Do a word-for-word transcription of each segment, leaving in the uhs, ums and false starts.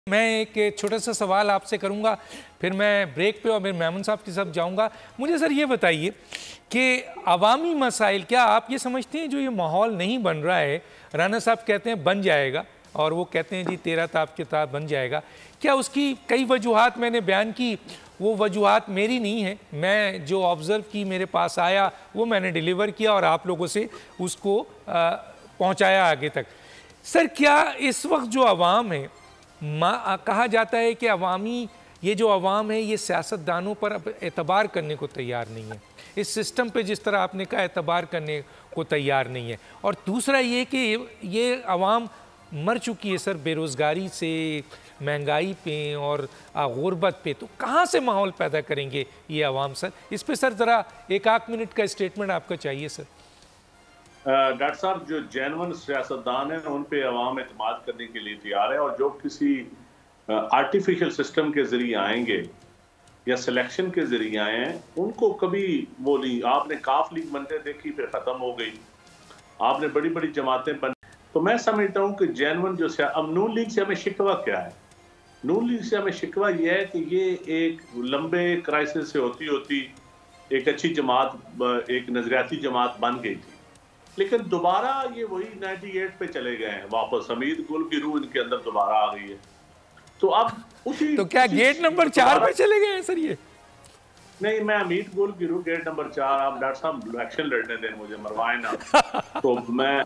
मैं एक छोटा सा सवाल आपसे करूंगा, फिर मैं ब्रेक पे और फिर मेमन साहब के साथ जाऊंगा। मुझे सर ये बताइए कि अवामी मसाइल, क्या आप ये समझते हैं जो ये माहौल नहीं बन रहा है, राना साहब कहते हैं बन जाएगा और वो कहते हैं जी तेरह ताब के ताब बन जाएगा, क्या उसकी कई वजूहात मैंने बयान की, वो वजूहात मेरी नहीं है, मैं जो ऑब्ज़र्व की मेरे पास आया वो मैंने डिलीवर किया और आप लोगों से उसको पहुँचाया आगे तक। सर क्या इस वक्त जो अवाम है, मा, कहा जाता है कि अवामी ये जो अवाम है ये सियासतदानों पर अब एतबार करने को तैयार नहीं है, इस सिस्टम पे जिस तरह आपने कहा एतबार करने को तैयार नहीं है। और दूसरा ये कि ये अवाम मर चुकी है सर बेरोज़गारी से, महंगाई पे और गुर्बत पे, तो कहाँ से माहौल पैदा करेंगे ये अवाम सर? इस पे सर ज़रा एक आध मिनट का स्टेटमेंट आपका चाहिए सर। डॉक्टर साहब, जो जेन्युइन सियासतदान है उन पे अवाम एतमाद करने के लिए तैयार है, और जो किसी आर्टिफिशियल सिस्टम के जरिए आएंगे या सिलेक्शन के जरिए आए हैं उनको कभी वो नहीं। आपने काफ लीग बनते देखी, फिर खत्म हो गई, आपने बड़ी बड़ी जमातें बन। तो मैं समझता हूँ कि जेन्युइन जो अब नून लीग से हमें शिकवा क्या है, नून लीग से हमें शिकवा यह है कि ये एक लंबे क्राइसिस से होती होती एक अच्छी जमात, एक नजरियाती जमात बन गई थी, लेकिन दोबारा ये वही अट्ठानवे पे चले गए हैं वापस। हमीद गुल की रूह इनके अंदर दोबारा आ गई है। तो अब उसी तो क्या गेट नंबर चार पे चले गए हैं सर ये? नहीं, मैं हमीद गुल की रूह गेट नंबर चार, आप डॉक्टर साहब इलेक्शन लड़ने दें मुझे, मरवाए ना। तो मैं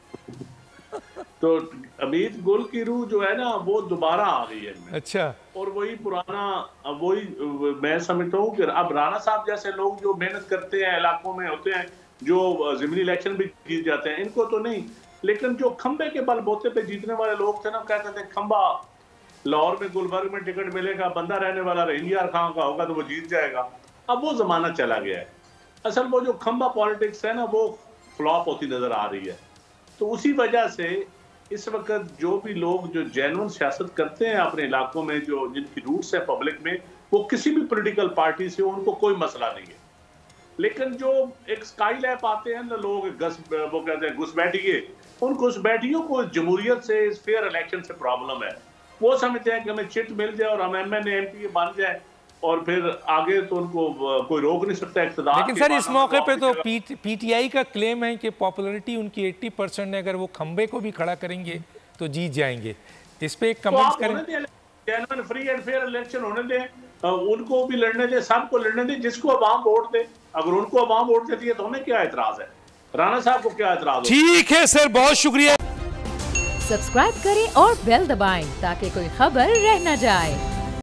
तो हमीद गुल की रूह जो है ना वो दोबारा आ गई है। अच्छा। और वही पुराना, वही मैं समझता हूँ कि अब राणा साहब जैसे लोग जो मेहनत करते हैं, इलाकों में होते हैं, जो ज़मीनी इलेक्शन भी जीत जाते हैं, इनको तो नहीं, लेकिन जो खंबे के बलबूते पे जीतने वाले लोग थे ना, कहते थे खंबा लाहौर में गुलबर्ग में टिकट मिलेगा, बंदा रहने वाला रहीलियार खां का होगा तो वो जीत जाएगा। अब वो जमाना चला गया है। असल वो जो खंबा पॉलिटिक्स है ना वो फ्लॉप होती नजर आ रही है। तो उसी वजह से इस वक्त जो भी लोग जो जेन्युइन सियासत करते हैं अपने इलाकों में, जो जिनकी रूट्स है पब्लिक में, वो किसी भी पोलिटिकल पार्टी से, उनको कोई मसला नहीं है। लेकिन जो एक स्काई लैब आते हैं ना लोग, घस वो कहते हैं घुसपैठिए, उन घुसपैठियों को जमहूरियत से, इस फेयर इलेक्शन से प्रॉब्लम है। वो समझते हैं कि हमें चिट मिल जाए और हम M N A M P बन जाए और फिर आगे तो उनको कोई रोक नहीं सकता इक़्तिदार। लेकिन सर इस मौके पे तो पी टी आई का क्लेम है कि पॉपुलैरिटी उनकी अस्सी परसेंट है, अगर वो खंबे को भी खड़ा करेंगे तो जीत जाएंगे। इस पे एक कमेंट्स करें। फ्री एंड फेयर इलेक्शन होने दें, उनको भी लड़ने दें, सबको लड़ने दें, जिसको अवाम वोट दे। अगर उनको अवाम वोट देती है तो हमें क्या एतराज है? राणा साहब को क्या एतराज? ठीक है सर, बहुत शुक्रिया। सब्सक्राइब करें और बेल दबाएं ताकि कोई खबर रह न जाए।